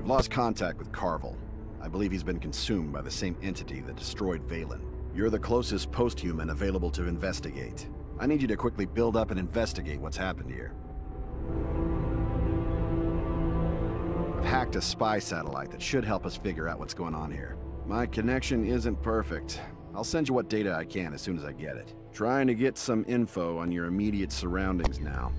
I've lost contact with Carvel. I believe he's been consumed by the same entity that destroyed Valen. You're the closest post-human available to investigate. I need you to quickly build up and investigate what's happened here. I've hacked a spy satellite that should help us figure out what's going on here. My connection isn't perfect. I'll send you what data I can as soon as I get it. Trying to get some info on your immediate surroundings now.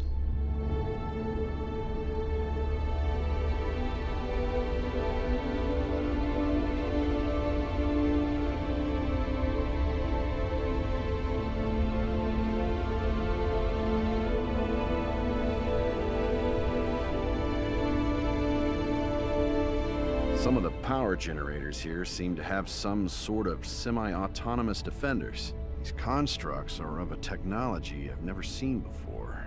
Some of the power generators here seem to have some sort of semi-autonomous defenders. These constructs are of a technology I've never seen before.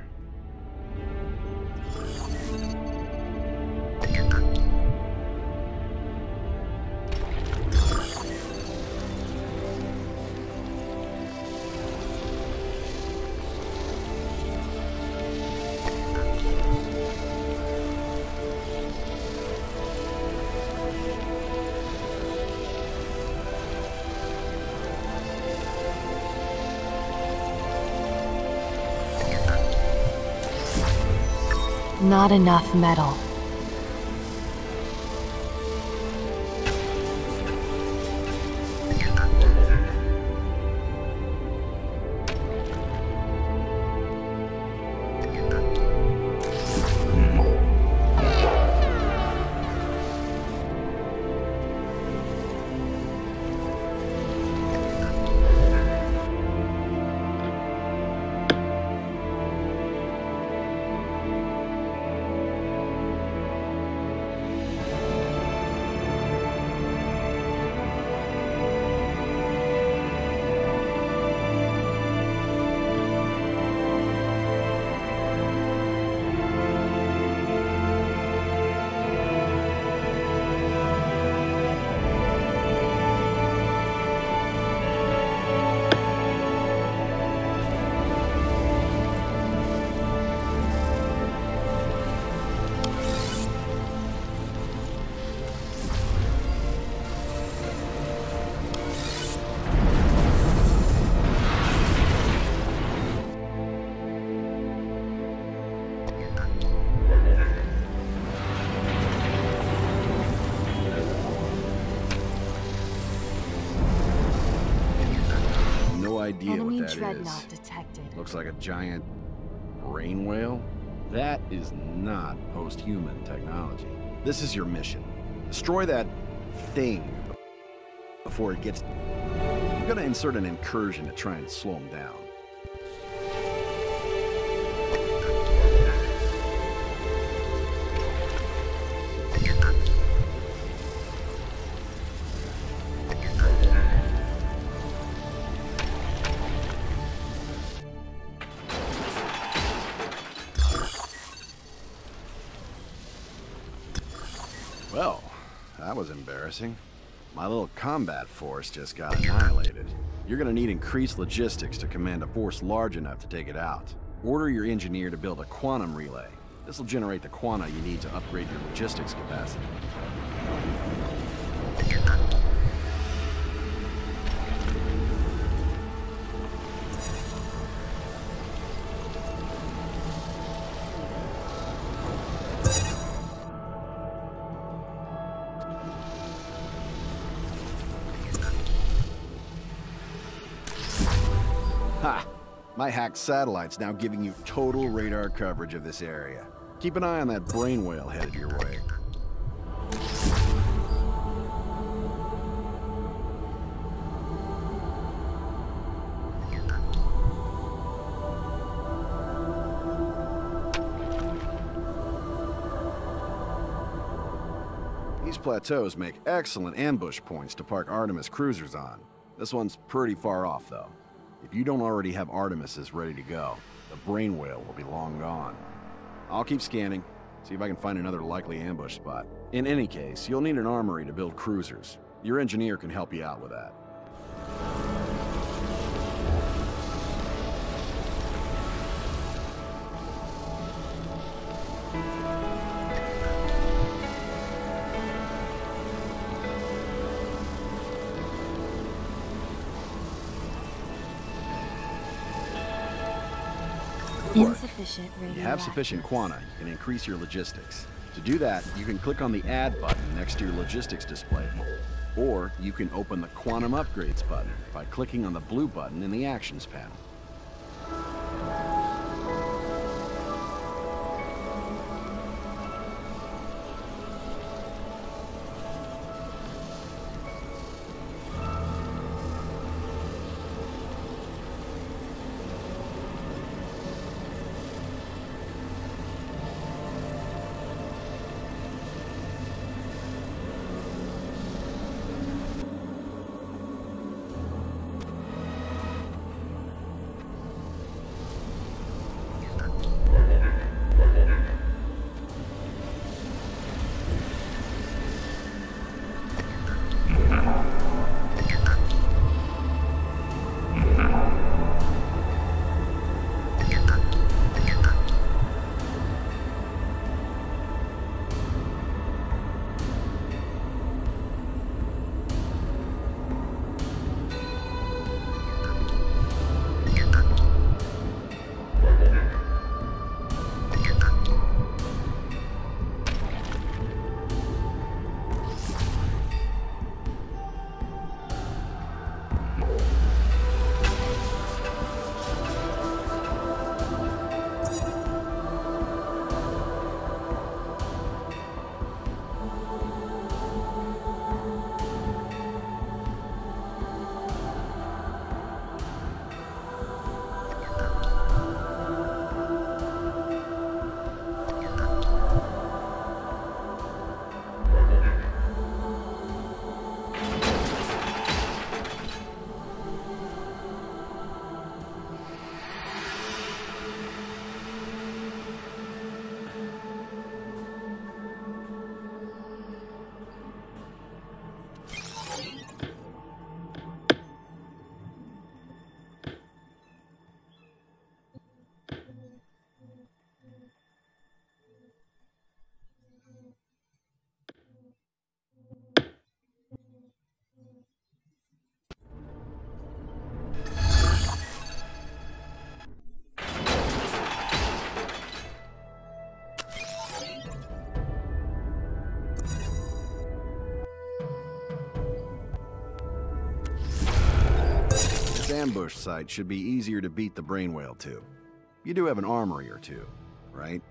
Not enough metal. Idea Enemy what that dreadnought is. detected. Looks like a giant brain whale. That is not post-human technology. This is your mission. Destroy that thing before it gets... I'm gonna insert an incursion to try and slow him down. Well, that was embarrassing. My little combat force just got annihilated. You're gonna need increased logistics to command a force large enough to take it out. Order your engineer to build a quantum relay. This will generate the quanta you need to upgrade your logistics capacity. Ha! My hacked satellite's now giving you total radar coverage of this area. Keep an eye on that brain whale headed your way. These plateaus make excellent ambush points to park Artemis cruisers on. This one's pretty far off, though. If you don't already have Artemises ready to go, the brain whale will be long gone. I'll keep scanning, see if I can find another likely ambush spot. In any case, you'll need an armory to build cruisers. Your engineer can help you out with that. Insufficient If you have radioactive. sufficient quanta, you can increase your logistics. To do that, you can click on the Add button next to your logistics display. Or you can open the Quantum Upgrades button by clicking on the blue button in the Actions panel. This ambush site should be easier to beat the brain whale to. You do have an armory or two, right?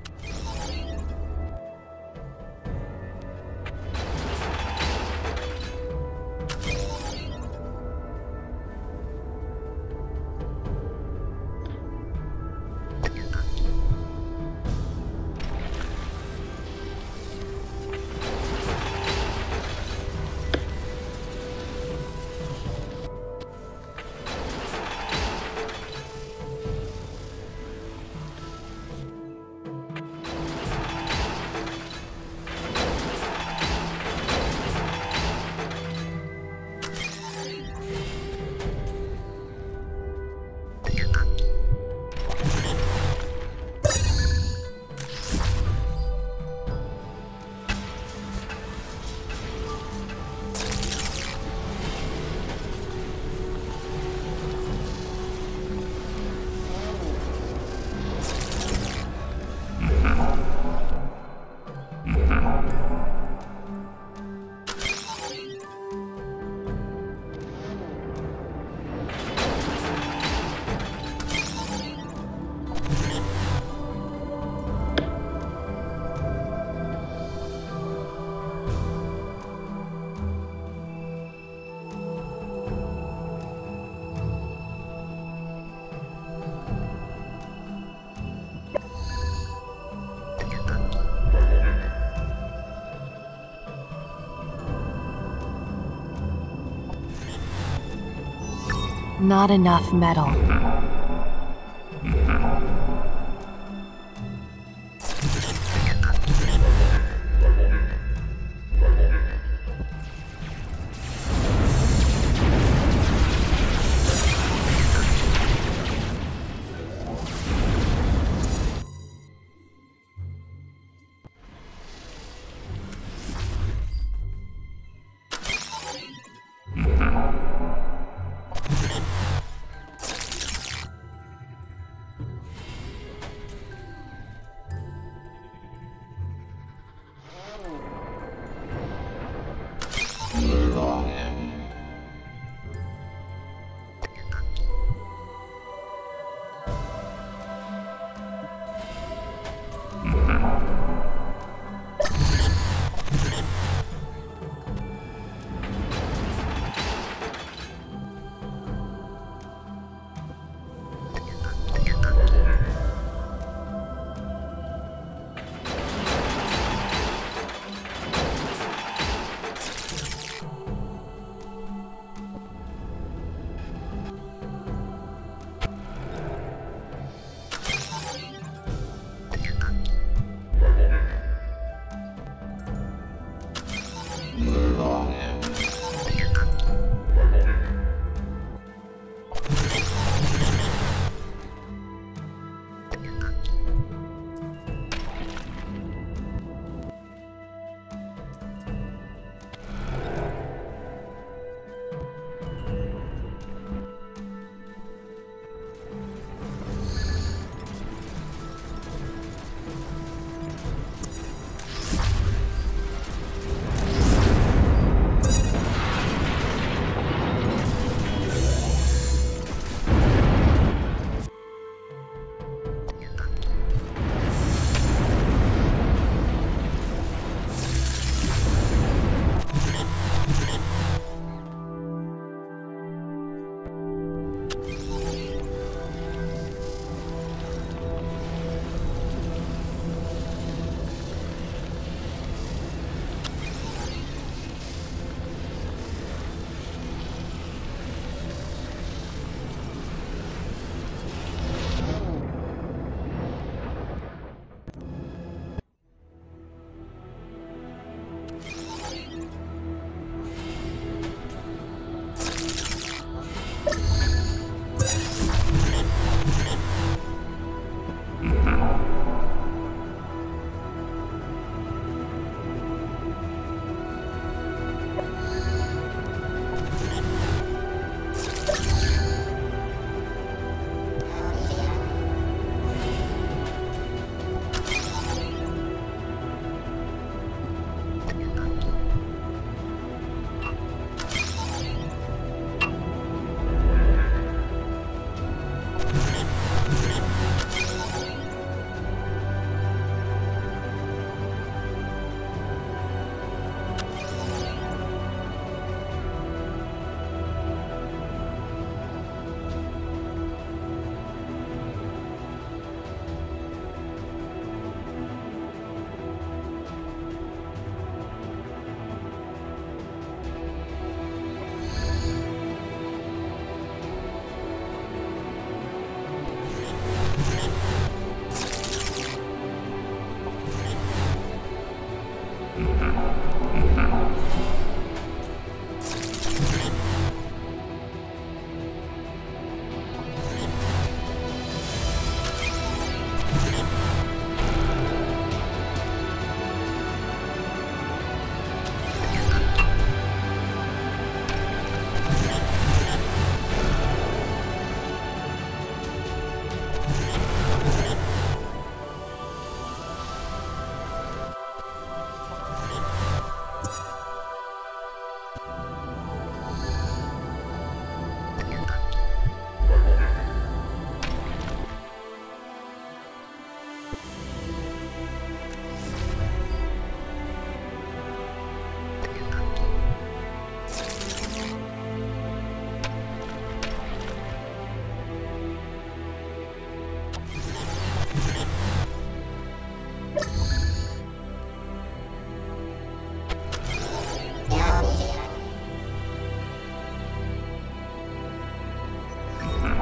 Not enough metal.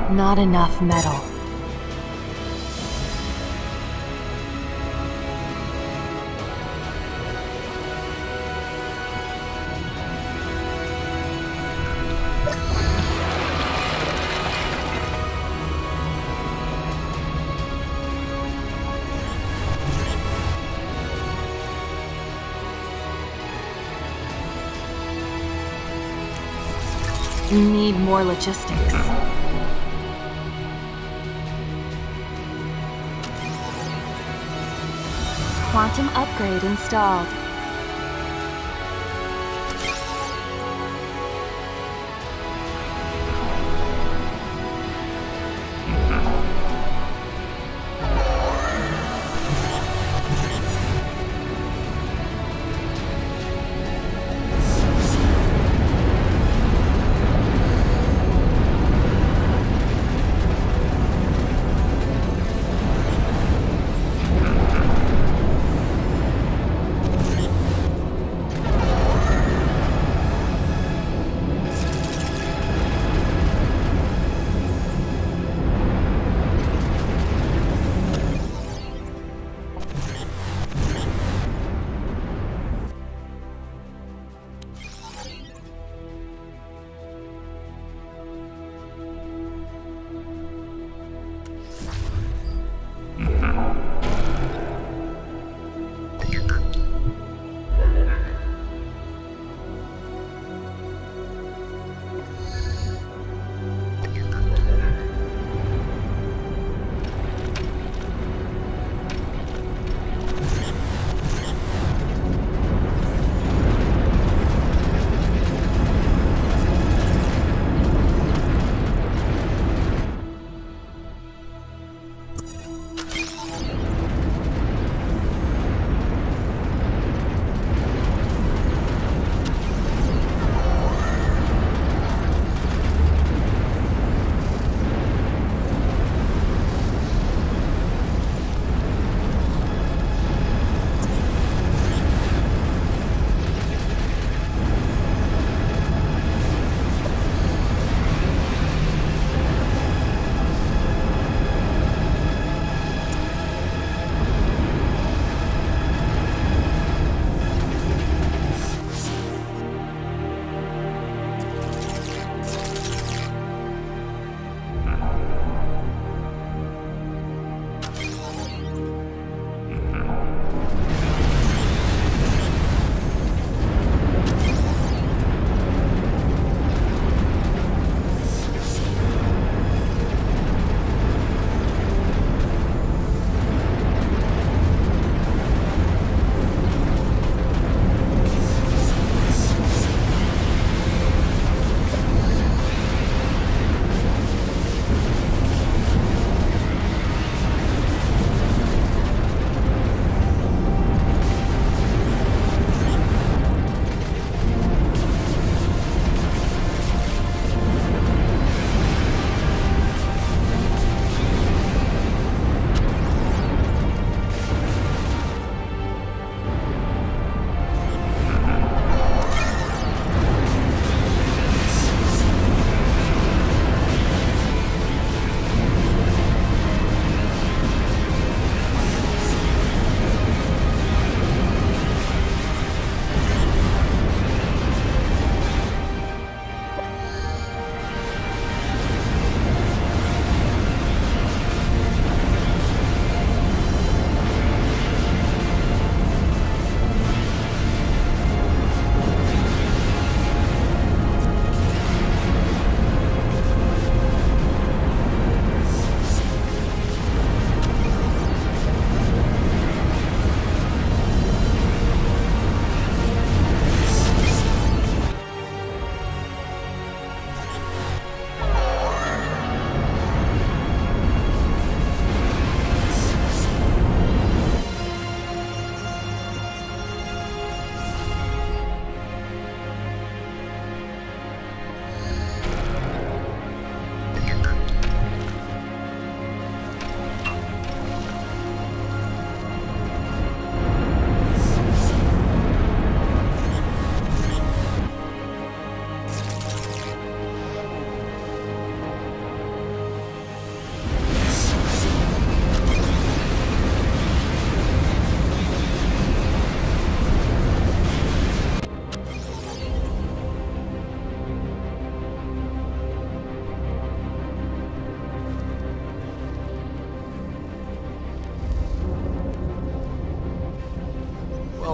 Not enough metal. Need more logistics. Quantum upgrade installed.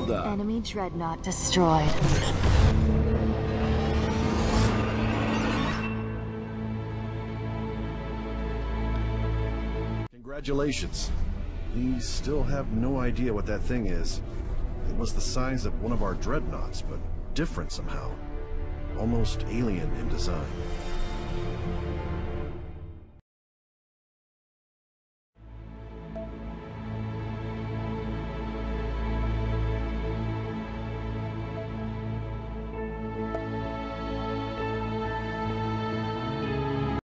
Well done. Enemy dreadnought destroyed. Congratulations. We still have no idea what that thing is. It was the size of one of our dreadnoughts, but different somehow. Almost alien in design.